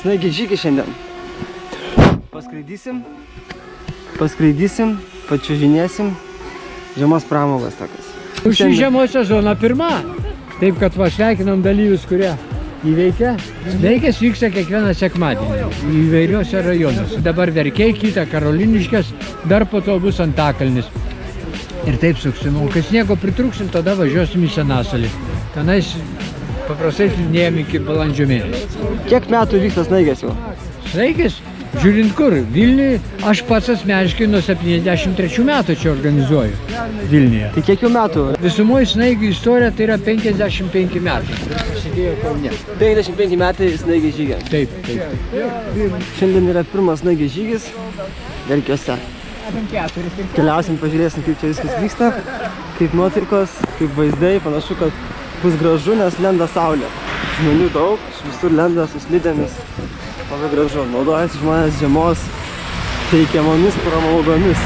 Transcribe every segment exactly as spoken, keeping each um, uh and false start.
Snaigės žygį šiandien. Paskraidysim, paskraidysim, pačiužinėsim, žiemos pramogos tokios. Šį žiemos sezoną pirma, taip kad va sveikinam dalyvius, kurie įveikia. Snaigės vyksta kiekvieną sekmadienį įvairiuose rajonuose. Dabar Verkiai, kita Karoliniškės, dar po to bus Antakalnis. Ir taip suksim, o kai sniego pritrūksim, tada važiuosim į Senasalį. Tenais paprastai slidinėjom iki balandžio mėnesį. Kiek metų vyksta snaigės jau? Snaigės? Žiūrint kur, Vilniuje, aš pats asmeniškai nuo septyniasdešimt trečių metų čia organizuoju Vilniuje. Tai kiek jau metų? Visumoji snaigių istorija tai yra penkiasdešimt penki metai. Prasidėjo Kaune. penkiasdešimt penki metai snaigės žygė. Taip, taip. Šiandien yra pirmas snaigės žygis Verkiuose. Keliausim, pažiūrėsim, kaip čia viskas vyksta, kaip nuotaikos, kaip vaizdai. Panašu, kad bus gražu, nes lenda saulė. Žmonių daug, visur lenda su slidėmis. Labai gražu. Naudojasi žmonės žiemos teikiamomis pramogomis.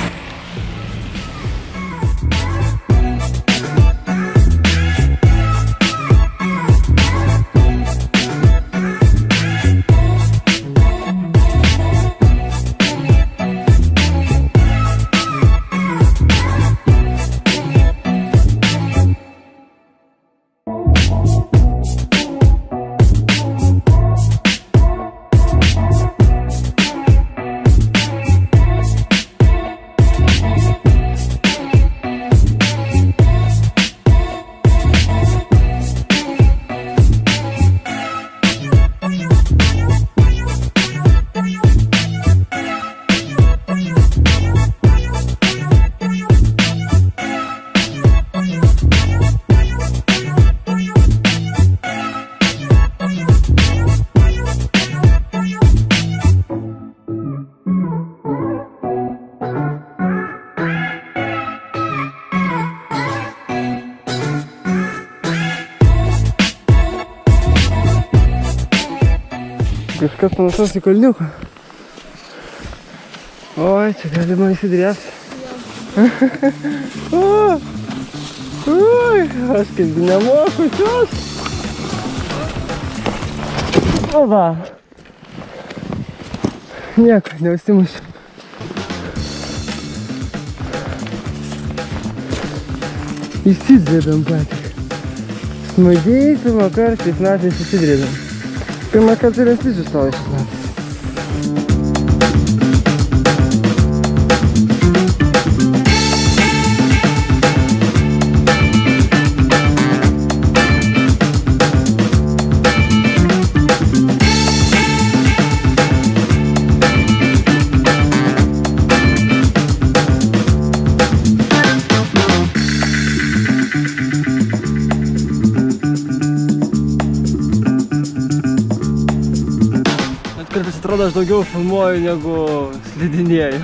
Kažkas panašaus į kalniuką. Oi, čia galima įsidrėpti. Oi, aš kaip nemoku šios. O va. Nieko, neužsimušiu. Įsidrėbėm patį. Smagiai pirmą kartą šiais metais įsidrėbėm. Pirmą kartą ir slidžių stovi šiais metais. Kartais atrodo, aš daugiau filmuoju negu slidinėju.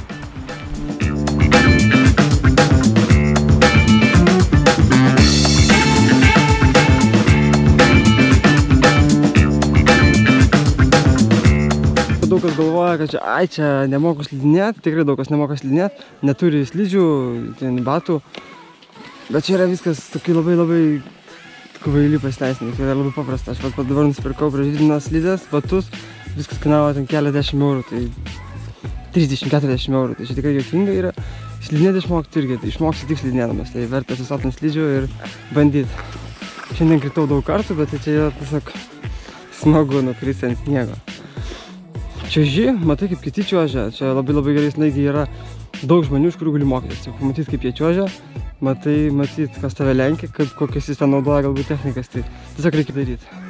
Daug kas galvoja, kad čia, ai, čia nemoku slidinėti, tikrai daug kas nemoka slidinėti, neturi slidžių, ten batų. Bet čia yra viskas tokie labai labai kvaili pasiteisiniai, tai yra labai paprasta. Aš dabar nusipirkau prieš dvi dienas slidės, batus. Viskas kainavo ten keliasdešimt eurų, tai trisdešimt keturiasdešimt eurų, tai čia tikrai juokinga yra. Slidinėti išmokti irgi, tai išmoksi tik slidinėdamas, tai verta sustot ant slidžių ir bandyti. Šiandien kritau daug kartų, bet tai čia yra tiesiog smagu nukristi ant sniego. Čiuoži, matai kaip kiti čiuožia, čia labai labai gerai snaigiai yra daug žmonių, iš kurių gali mokytis. Tik pamatyti kaip jie čiuožia, matai, matyt, kas tave lenkia, kokias jis ten naudoja galbūt technikas, tai tiesiog reikia daryti.